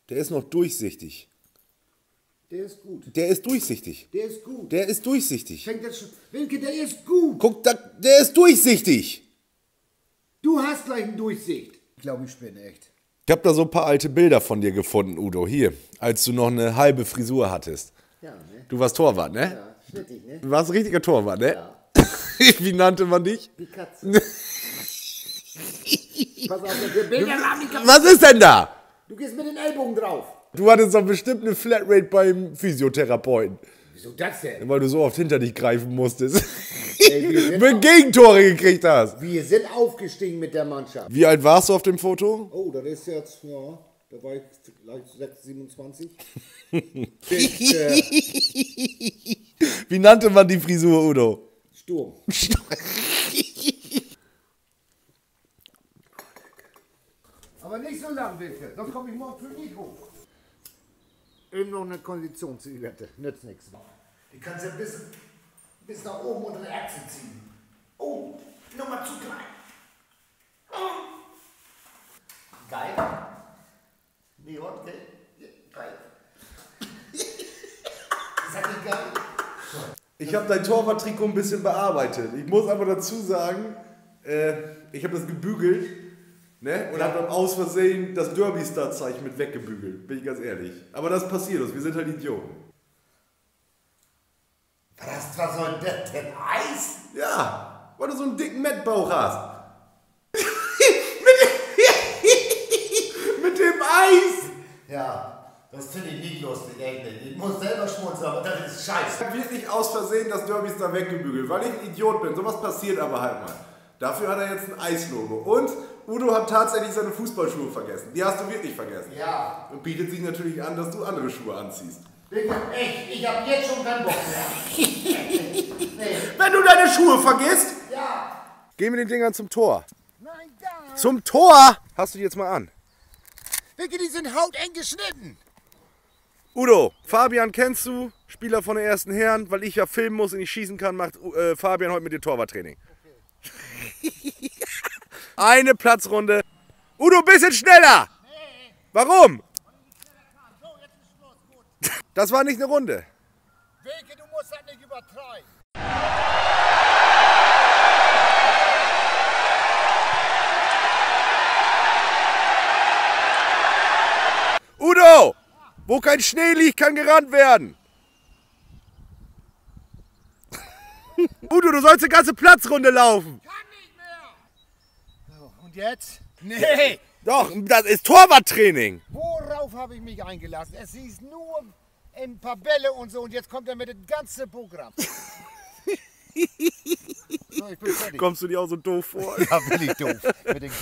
Der ist noch durchsichtig. Der ist gut. Der ist durchsichtig. Der ist gut. Der ist durchsichtig. Fängt das schon. Wilke, der ist gut. Guck, der ist durchsichtig. Du hast gleich eine Durchsicht. Ich glaube, ich bin echt. Ich habe da so ein paar alte Bilder von dir gefunden, Udo. Hier, als du noch eine halbe Frisur hattest. Ja, ne? Du warst Torwart, ne? Ja, schnittig, ne? Du warst ein richtiger Torwart, ne? Ja. Wie nannte man dich? Die Katze. Pass auf, der Bilder haben die Katze. Was ist denn da? Du gehst mit den Ellbogen drauf. Du hattest doch bestimmt eine Flatrate beim Physiotherapeuten. Wieso das denn? Weil du so oft hinter dich greifen musstest. Ey, Wenn Gegentore gekriegt hast. wir sind aufgestiegen mit der Mannschaft. Wie alt warst du auf dem Foto? Oh, das ist jetzt, ja, da war ich gleich 6, 27. Wie nannte man die Frisur, Udo? Sturm. Aber nicht so lang, Wilke, sonst komme ich morgen früh nicht hoch. Eben noch eine Konditionszigarette, nützt nichts. Die kannst du bis nach oben unter der Achse ziehen. Oh, Nummer zu klein. Oh. Geil. Neon, gell? Geil. Ist das nicht geil? Ich habe dein Torwarttrikot ein bisschen bearbeitet. Ich muss aber dazu sagen, ich habe das gebügelt, ne? Und habe dann aus Versehen das Derby-Star-Zeichen mit weggebügelt. Bin ich ganz ehrlich. Aber das passiert uns. Wir sind halt Idioten. Was soll das denn heißen? Ja, weil du so einen dicken Mettbauch hast. mit dem Eis. Ja, das finde ich nicht lustig, echt nicht. Ich muss selber schmunzeln, aber das ist scheiße. Ich habe wirklich aus Versehen das Derby-Star weggebügelt, weil ich ein Idiot bin. Sowas passiert aber halt mal. Dafür hat er jetzt ein Eislogo. Und Udo hat tatsächlich seine Fußballschuhe vergessen. Die hast du wirklich vergessen. Ja. Und bietet sich natürlich an, dass du andere Schuhe anziehst. Echt, ich habe jetzt schon keinen Bock mehr. Nee. Wenn du deine Schuhe vergisst, Ja. geh mit den Dingern zum Tor. Nein, da. Zum Tor! Hast du die jetzt mal an. Wilke, die sind hauteng geschnitten. Udo, Fabian kennst du, Spieler von den ersten Herren, weil ich ja filmen muss und nicht schießen kann, macht Fabian heute mit dem Torwarttraining. Okay. Eine Platzrunde. Udo, bisschen schneller! Nee. Warum? So, jetzt ist Schluss. Gut. Das war nicht eine Runde. Wilke, du musst das nicht übertreiben. Udo! Wo kein Schnee liegt, kann gerannt werden. Udo, du sollst eine ganze Platzrunde laufen. Kann nicht mehr. So, und jetzt? Nee. Doch, das ist Torwarttraining. Worauf habe ich mich eingelassen? Es hieß nur ein paar Bälle und so und jetzt kommt er mit dem ganzen Programm. So, ich bin fertig. Kommst du dir auch so doof vor? Ja, bin ich doof. Mit den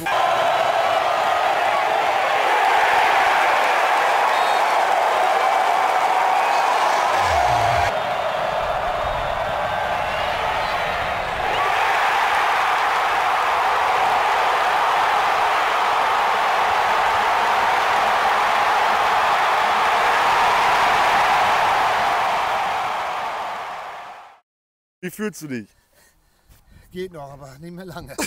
Wie fühlst du dich? Geht noch, aber nicht mehr lange.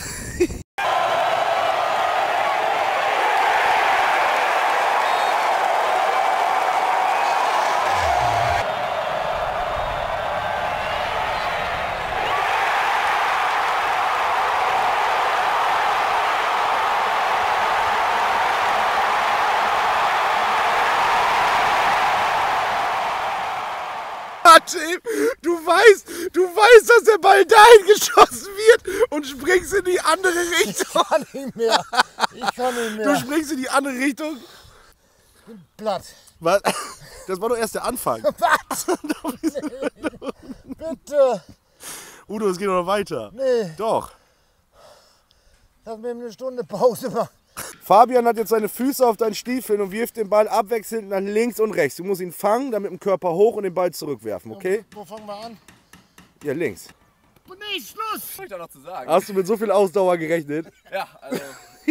Du weißt, dass der Ball dahin geschossen wird und springst in die andere Richtung. Ich kann nicht mehr. Ich kann nicht mehr. Du springst in die andere Richtung. Ich bin platt. Was? Das war doch erst der Anfang. Was? Nee. Bitte. Udo, es geht noch weiter. Nee. Doch. Lass mir eine Stunde Pause machen. Fabian hat jetzt seine Füße auf deinen Stiefeln und wirft den Ball abwechselnd nach links und rechts. Du musst ihn fangen, dann mit dem Körper hoch und den Ball zurückwerfen, okay? Wo fangen wir an? Ja, links. Nee, Schluss. Was soll ich da noch zu sagen? Hast du mit so viel Ausdauer gerechnet? Ja, also. Nee.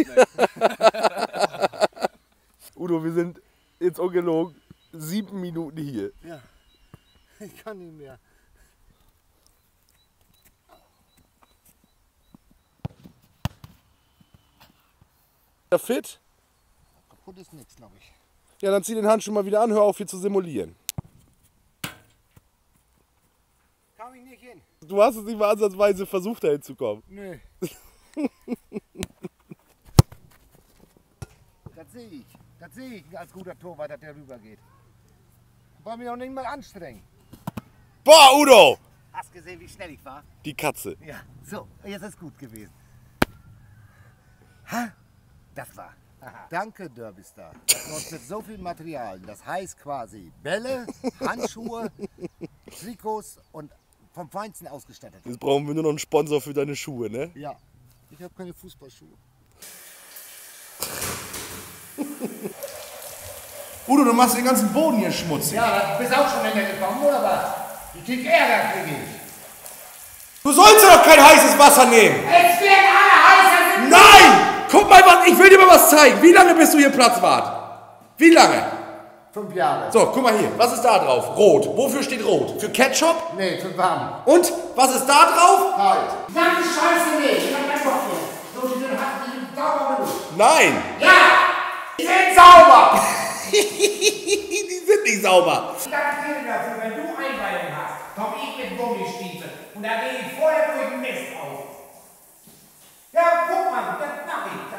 Udo, wir sind jetzt ungelogen 7 Minuten hier. Ja. Ich kann nicht mehr. Fit? Kaputt ist nichts, glaube ich. Ja, dann zieh den Handschuh mal wieder an, hör auf hier zu simulieren. Komm ich nicht hin. Du hast es nicht mal ansatzweise versucht, da hinzukommen. Nö. Das sehe ich. Das sehe ich als guter Torwart, dass der rübergeht. War mir auch nicht mal anstrengend. Boah, Udo! Hast gesehen, wie schnell ich war? Die Katze. Ja, so, jetzt ist gut gewesen. Ha? Das war. Aha. Danke, Derbystar. Das uns mit so viel Material, das heißt quasi Bälle, Handschuhe, Trikots und vom Feinsten ausgestattet. Jetzt brauchen wir nur noch einen Sponsor für deine Schuhe, ne? Ja, ich habe keine Fußballschuhe. Udo, du machst den ganzen Boden hier schmutzig. Ja, du bist auch schon hintergekommen, oder was? Ich krieg Ärger, krieg ich. Du sollst doch kein heißes Wasser nehmen. Es werden alle heißer sind. Nein! Guck mal, ich will dir mal was zeigen. Wie lange bist du hier Platzwart? Wie lange? 5 Jahre. So, guck mal hier. Was ist da drauf? Rot. Wofür steht rot? Für Ketchup? Nee, für warm. Und? Was ist da drauf? Halt. Sag die Scheiße nicht. Ich hab keinen Bock mehr. So, die sind sauber genug. Nein! Ja! Die sind sauber! Die sind nicht sauber. Ich garantiere dafür, wenn du Einweihung hast, komm ich mit Gummistiefeln und da gehe ich vorher durch den Mist auf. Ja, guck mal, das mach ich.